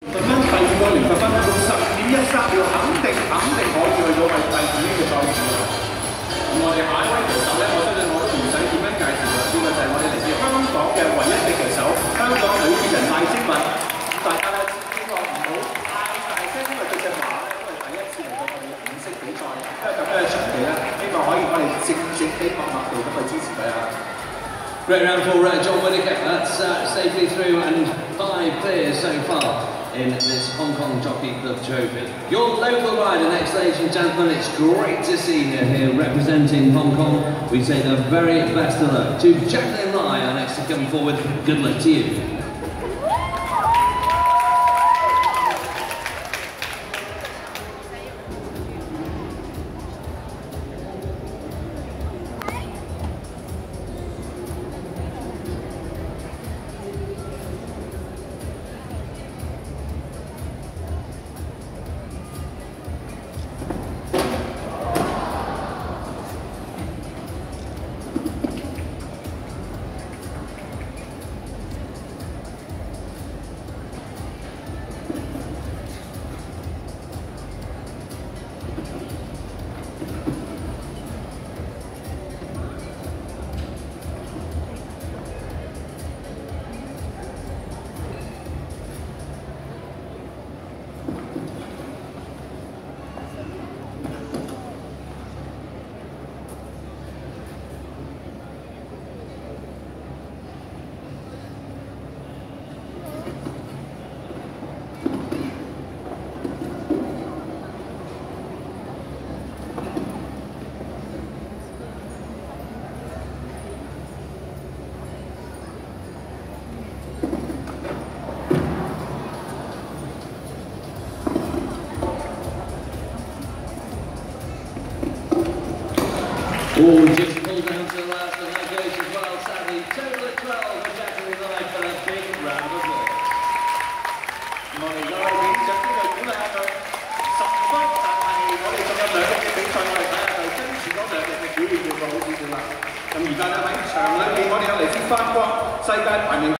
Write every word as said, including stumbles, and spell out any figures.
十分，第二個零十分，六十點一三秒，肯定肯定可以去到係第二呢個賽事啦。咁我哋下一位棋手咧，我相信我都唔使點樣介紹啦，呢、這個就係我哋嚟自香港嘅唯一嘅棋手，香港女鐵人賴晶敏。大家咧希望唔好太大聲，因為佢隻馬咧，因為第一次嚟到我哋嘅五色比賽，因為咁樣嘅場地咧，希望可以我哋靜靜地默默地咁去支持佢啊！ Great round for uh, John Whittaker. That's uh, safely through and five clears so far in this Hong Kong Jockey Club Trophy. Your local rider next, ladies and gentlemen. It's great to see you here representing Hong Kong. We say the very best of luck to Jacqueline, our next to come forward. Good luck to you. Oh, just pulled down to the last, and that goes as well, sadly. Total of twelve for Jacqueline for a big round of applause. 我哋嘅影相呢度鼓勵下佢十分，但係我哋仲有兩日嘅比賽，我哋睇下佢跟住嗰兩日嘅表現會唔會好少少啦。咁而家咧喺場裏邊，我哋有嚟自法國世界排名